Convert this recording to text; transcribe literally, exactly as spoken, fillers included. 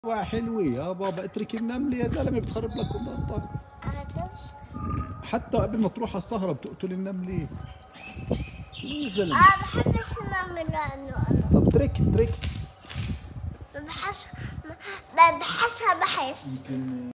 حلوة يا بابا، اترك النمل يا زلمة بتخرب لك الضغطة. حتى قبل ما تروح على السهرة بتقتل النملة. شو يا زلمة؟ اه بحبش النمل لأنه أنا طب اترك اترك. ما بحش ما بحشها بحش.